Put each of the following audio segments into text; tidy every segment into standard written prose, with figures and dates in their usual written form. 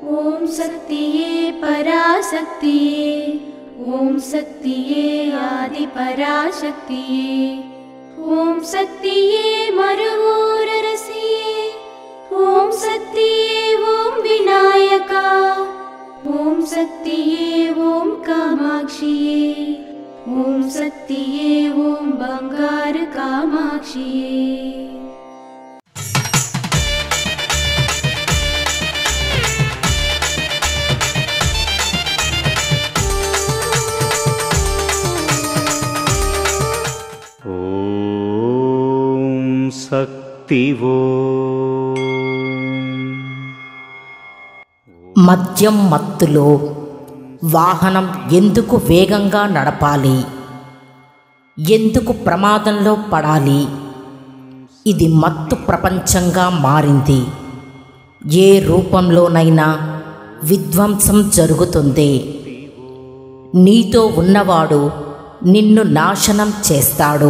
ओम शक्तिये पराशक्तिये, ओम शक्तिये आदि पराशक्तिये, ओम शक्तिये मरुवोररसिये, ओम शक्तिये ओम विनायका, ओम शक्तिये ओम कामाक्षिये, ओम शक्तिये ओम बंगार कामाक्षिये। ओम शक्तिवो। మద్యం మత్తులో వాహనం ఎందుకు వేగంగా నడపాలి? ఎందుకు ప్రమాదంలో పడాలి? ఇది మత్తు ప్రపంచంగా మారింది. ఏ రూపంలోనైనా విధ్వంసం జరుగుతుంది. నీతో ఉన్నవాడు నిన్ను నాశనం చేస్తాడు.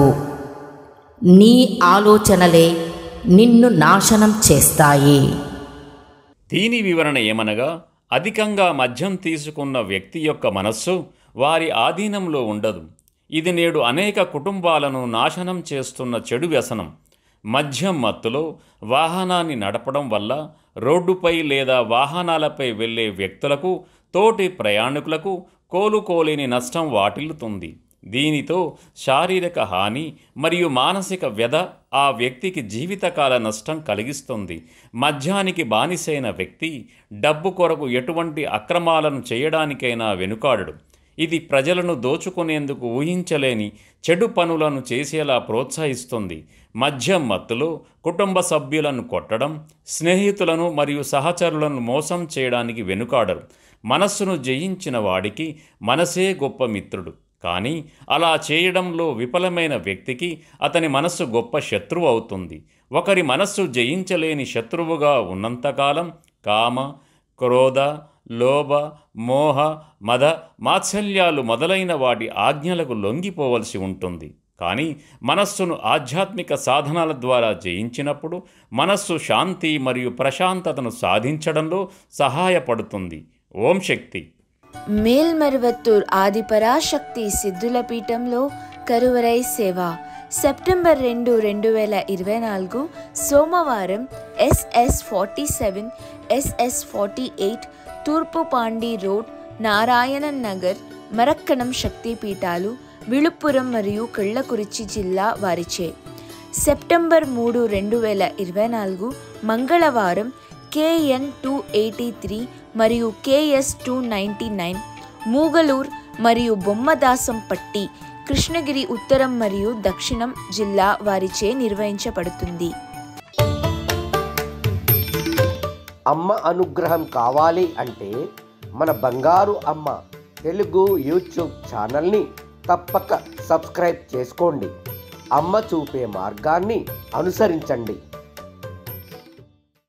నీ ఆలోచనలే నిన్ను నాశనం చేస్తాయి. దీని వివరణ ఏమనగా, అధికంగా మద్యం తీసుకున్న వ్యక్తి యొక్క మనస్సు వారి ఆధీనంలో ఉండదు. ఇది నేడు అనేక కుటుంబాలను నాశనం చేస్తున్న చెడు వ్యసనం. మద్యం మత్తులో వాహనాన్ని నడపడం వల్ల రోడ్డుపై లేదా వాహనాలపై వెళ్ళే వ్యక్తులకు, తోటి ప్రయాణికులకు కోలుకోలేని నష్టం వాటిల్లుతుంది. దీనితో శారీరక హాని మరియు మానసిక వ్యధ ఆ వ్యక్తికి జీవితకాల నష్టం కలిగిస్తుంది. మద్యానికి బానిసైన వ్యక్తి డబ్బు కొరకు ఎటువంటి అక్రమాలను చేయడానికైనా వెనుకాడడు. ఇది ప్రజలను దోచుకునేందుకు ఊహించలేని చెడు పనులను చేసేలా ప్రోత్సహిస్తుంది. మద్యం మత్తులో కుటుంబ సభ్యులను కొట్టడం, స్నేహితులను మరియు సహచరులను మోసం చేయడానికి వెనుకాడరు. మనస్సును జయించిన వాడికి మనసే గొప్ప మిత్రుడు. కానీ అలా చేయడంలో విఫలమైన వ్యక్తికి అతని మనస్సు గొప్ప శత్రువు అవుతుంది. ఒకరి మనస్సు జయించలేని శత్రువుగా ఉన్నంతకాలం కామ, క్రోధ, లోభ, మోహ, మద, మాత్సల్యాలు మొదలైన వాటి ఆజ్ఞలకు లొంగిపోవలసి ఉంటుంది. కానీ మనస్సును ఆధ్యాత్మిక సాధనాల ద్వారా జయించినప్పుడు మనస్సు శాంతి మరియు ప్రశాంతతను సాధించడంలో సహాయపడుతుంది. ఓం శక్తి. మేల్మరువత్తూర్ ఆదిపరాశక్తి సిద్ధుల పీఠంలో కరువరై సేవ సెప్టెంబర్ 2, 2024 సోమవారం SS47, SS48 తూర్పు పాండి రోడ్, నారాయణన్ నగర్, మరక్కణం శక్తిపీఠాలు, విழுப்புరం మరియు కళ్ళకురిచి జిల్లా వారిచే. సెప్టెంబర్ 3, 2024 మంగళవారం KN 283 మరియు KS 299 మూగలూర్ మరియు బొమ్మదాసంపట్టి, కృష్ణగిరి ఉత్తరం మరియు దక్షిణం జిల్లా వారిచే నిర్వహించబడుతుంది. అమ్మ అనుగ్రహం కావాలి అంటే మన బంగారు అమ్మ తెలుగు యూట్యూబ్ ఛానల్ని తప్పక సబ్స్క్రైబ్ చేసుకోండి. అమ్మ చూపే మార్గాన్ని అనుసరించండి.